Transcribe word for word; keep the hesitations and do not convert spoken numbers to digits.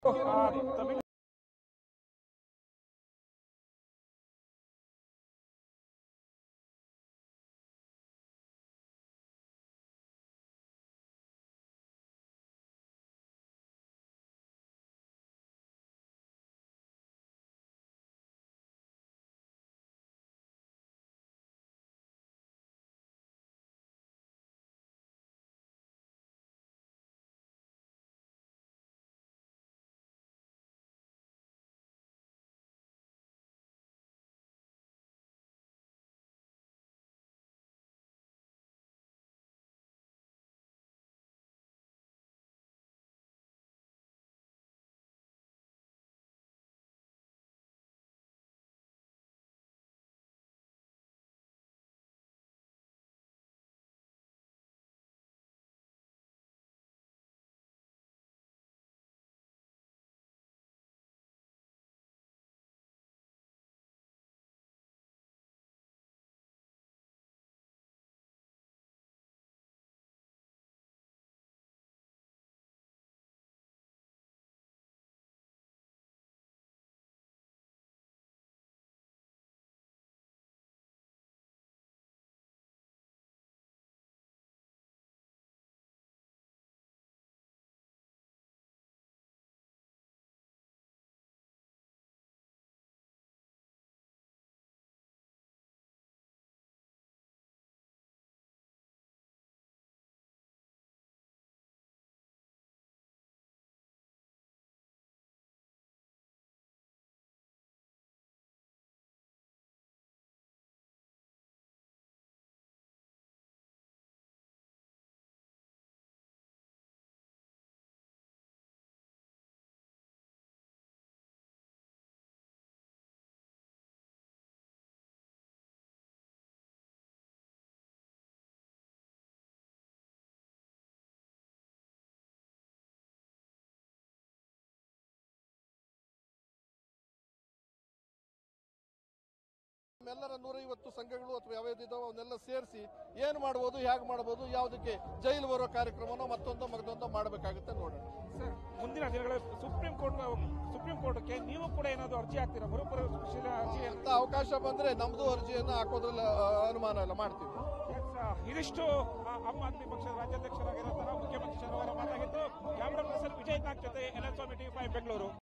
ತಮಿಳು ಎಲ್ಲರ ನೂರೈವತ್ತು ಸಂಘಗಳು ಅಥವಾ ಯಾವ್ಯಾವ್ದು ಇದಾವೆ ಅವನ್ನೆಲ್ಲ ಸೇರಿಸಿ ಏನು ಮಾಡ್ಬೋದು, ಹೇಗೆ ಮಾಡ್ಬೋದು, ಯಾವುದಕ್ಕೆ ಜೈಲು ಬರೋ ಕಾರ್ಯಕ್ರಮನೋ ಮತ್ತೊಂದೋ ಮಗದೊಂದೋ ಮಾಡಬೇಕಾಗುತ್ತೆ ನೋಡೋಣ. ಸರ್, ಮುಂದಿನ ದಿನಗಳಲ್ಲಿ ಸುಪ್ರೀಂ ಕೋರ್ಟ್ ಸುಪ್ರೀಂ ಕೋರ್ಟ್ಗೆ ನೀವು ಕೂಡ ಏನಾದರೂ ಅರ್ಜಿ ಹಾಕ್ತೀರಾ? ಮರುಪರಿಶೀಲನೆ ಅರ್ಜಿ ಅಂತ ಅವಕಾಶ ಬಂದ್ರೆ ನಮ್ದು ಅರ್ಜಿಯನ್ನು ಹಾಕೋದ್ರಲ್ಲಿ ಅನುಮಾನ ಎಲ್ಲ ಮಾಡ್ತೀವಿ. ಇದಿಷ್ಟು ಆಮ್ ಆದ್ಮಿ ಪಕ್ಷದ ರಾಜ್ಯಾಧ್ಯಕ್ಷರಾಗಿರೋ ಮುಖ್ಯಮಂತ್ರಿ ಶನಿವಾರ ಮಾತಾಗಿದ್ದು. ಕ್ಯಾಮರಾ ಪರ್ಸನ್ ವಿಜಯ್ ನಾಗ್ ಜೊತೆ N S Swamy TV five Bengaluru.